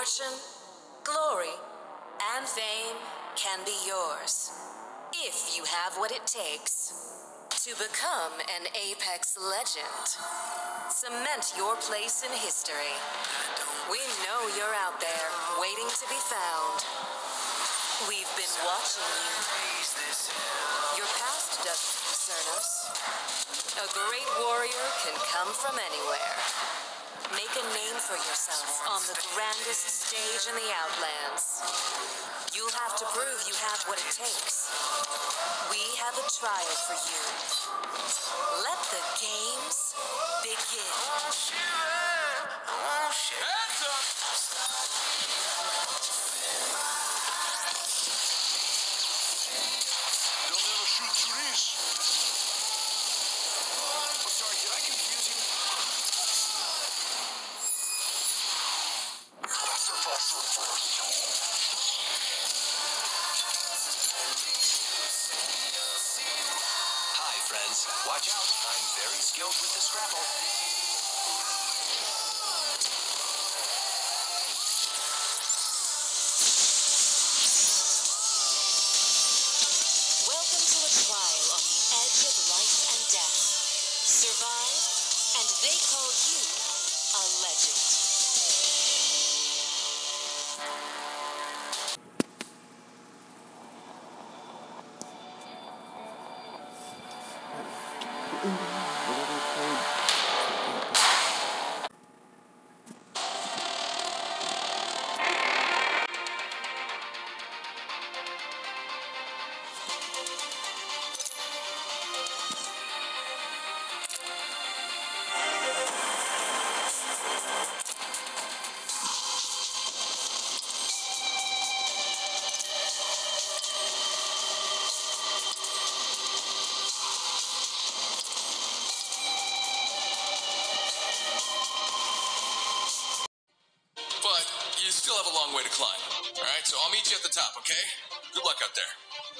Fortune, glory, and fame can be yours if you have what it takes to become an Apex legend. Cement your place in history. We know you're out there, waiting to be found. We've been watching you. Your past doesn't concern us. A great warrior can come from anywhere. Make a name for yourself on the grandest stage in the Outlands. You'll have to prove you have what it takes. We have a trial for you. Let the games begin. Hands up! They'll never shoot through this. Oh, sorry, did I confuse you? Hi, friends. Watch out. I'm very skilled with the Scrabble. Welcome to a trial on the edge of life and death. Survive, and they call you a legend. But you still have a long way to climb. All right, so I'll meet you at the top, okay? Good luck out there.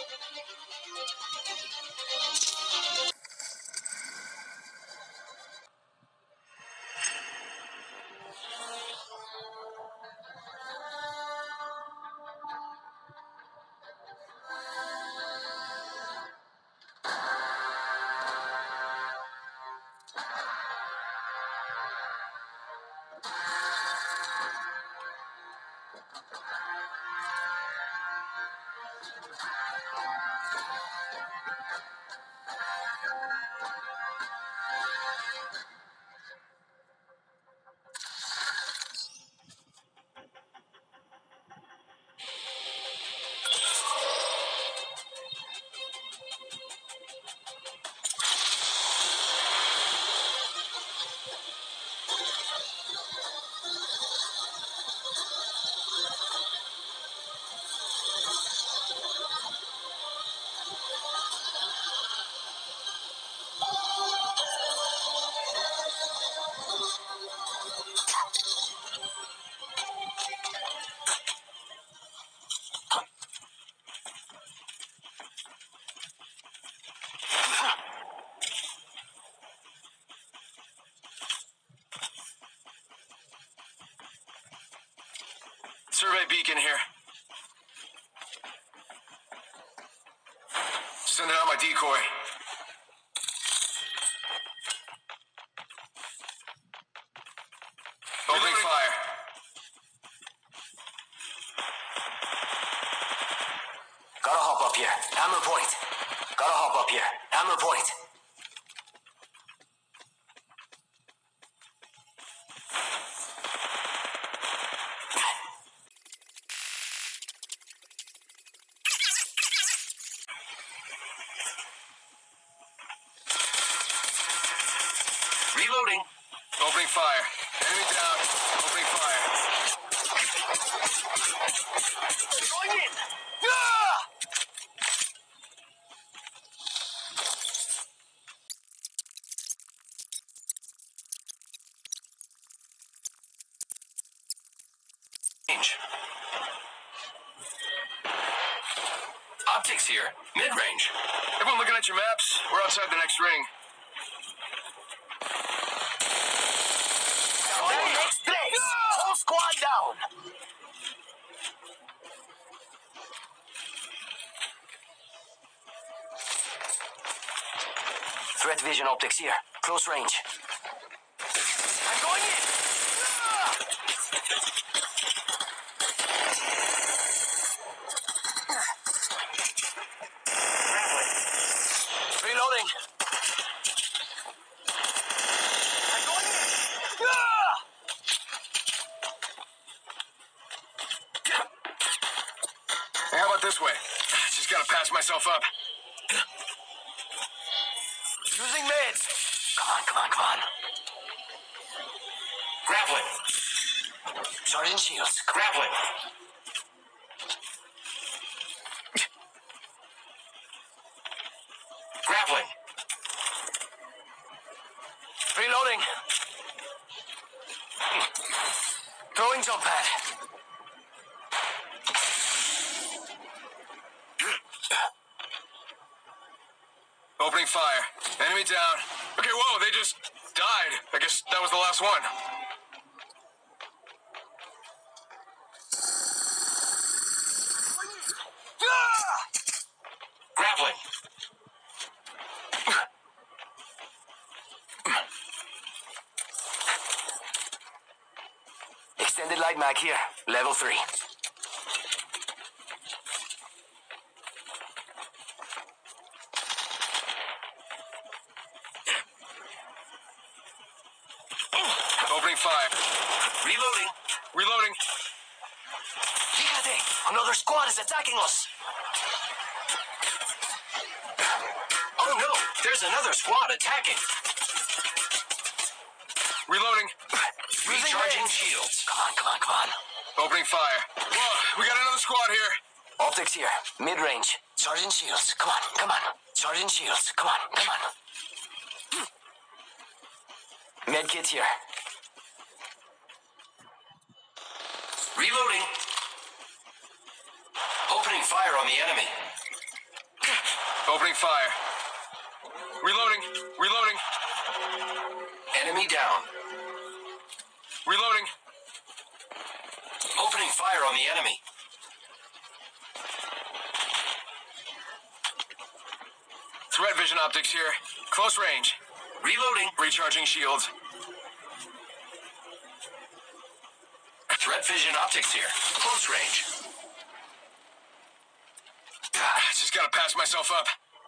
Survey beacon here. Sending out my decoy. Opening fire. Gotta hop up here. Hammer point. Gotta hop up here. Hammer point. Reloading. Opening fire. Enemy down. Opening fire. Going in. Range. Optics here. Mid-range. Everyone looking at your maps? We're outside the next ring. Next place. Whole squad down. vision optics here. Close range. I'm going in! Reloading. I'm going in! Hey, how about this way? Just gotta patch myself up. Using meds. Come on. Grappling. Charging shields. Grappling. Grappling. Reloading. Throwing jump pad. Opening fire. Enemy down. Okay, whoa, they just died. I guess that was the last one. Grappling. Extended light mag here. Level 3. Opening fire. Reloading. Reloading. Fíjate! Another squad is attacking us! Oh no! There's another squad attacking! Reloading. Recharging shields. Come on. Opening fire. Whoa, we got another squad here. Optics here. Mid-range. Charging shields. Come on. Charging shields. Come on. Medkit here. Reloading. Opening fire on the enemy. Opening fire. Reloading. Enemy down. Reloading. Opening fire on the enemy. Threat vision optics here. Close range. Reloading. Recharging shields. Threat vision optics here. Close range. Just gotta patch myself up.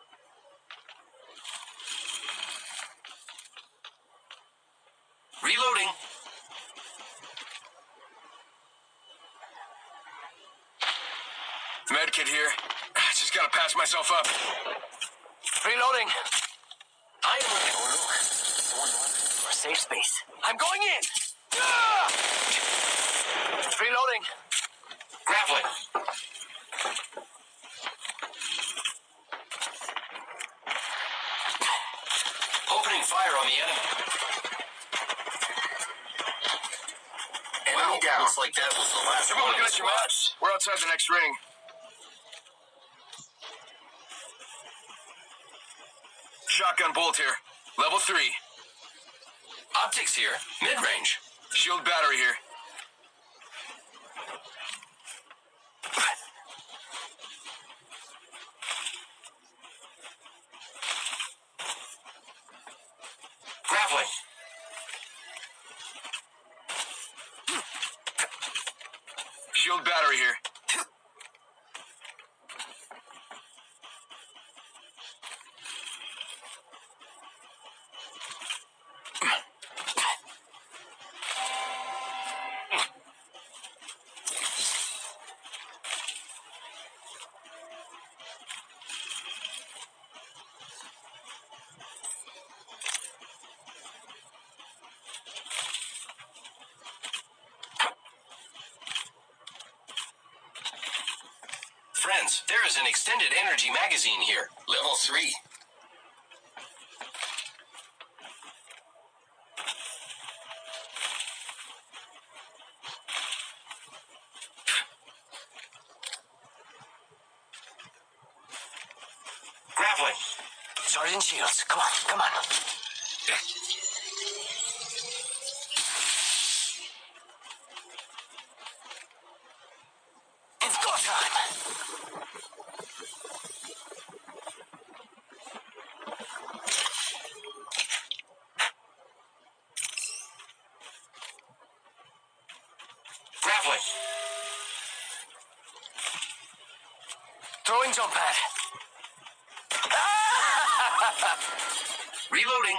Reloading. Medkit here. Just gotta patch myself up. Reloading. I am ready. Oh, look. Someone wants for a safe space. I'm going in. Reloading. Grappling. Opening fire on the enemy. Enemy down. Looks like that was the last Everyone one. looking at your maps. We're outside the next ring. Shotgun bolt here. Level 3. Optics here. Mid-range. Shield battery here. Grappling. Shield battery here. Friends, there is an extended energy magazine here. Level 3. Grappling. Charging shields. Come on. It's go time. Grappling. Throwing jump pad. Reloading.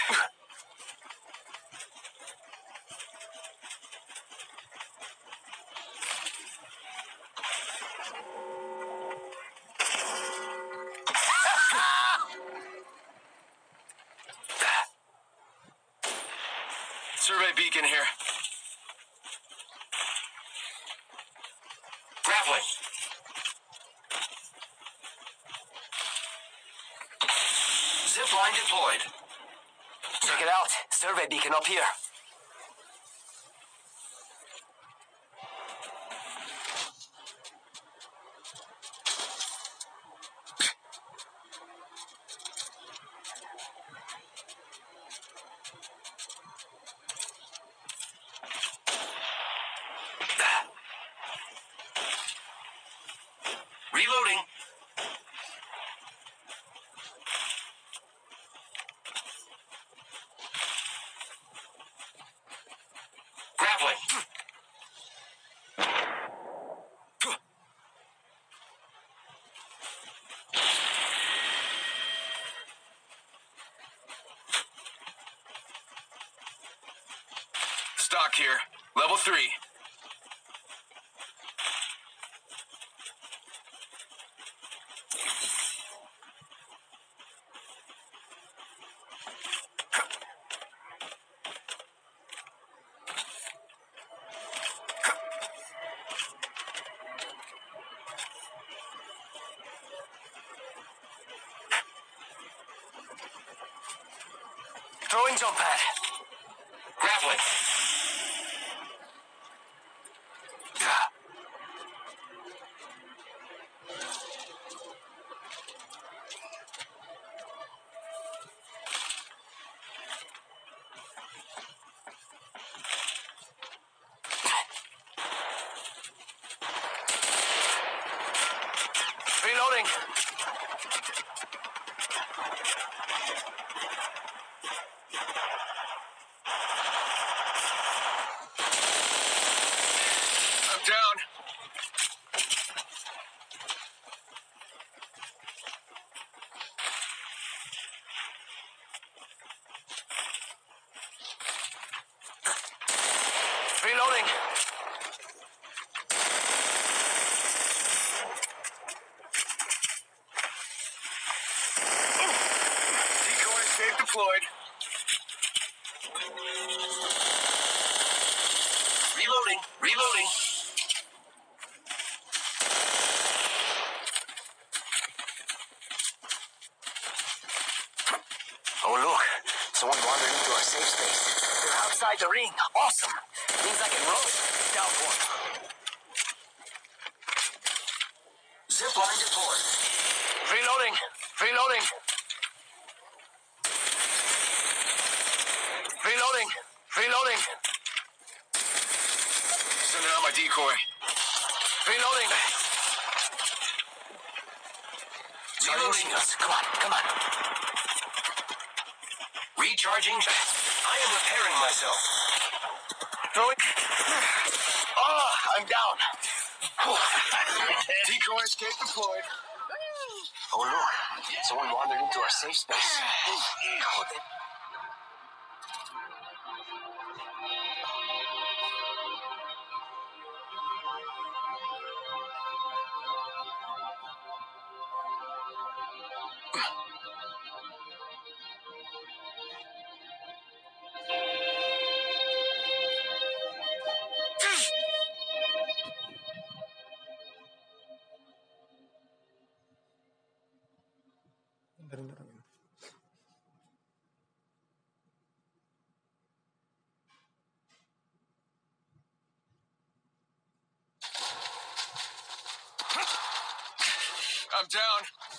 Survey beacon here. Grappling. Zip line deployed. Check it out. Survey beacon up here. Reloading. Grappling. Stock here. Level 3. Throwing jump pad. Grappling. Reloading. I'm down. Reloading. Decoy escape deployed. Reloading. Reloading. Oh, look. Someone wandered into our safe space. They're outside the ring. Awesome. Means I can roll. Down one. Zip line deployed. Reloading. Reloading. Reloading. Reloading. Sending out my decoy. Reloading. Reloading us. Come on. Come on. Recharging. I am repairing myself. Throwing. Oh, I'm down. Decoy escape deployed. Oh, look. Someone wandered into our safe space. Oh, I'm down.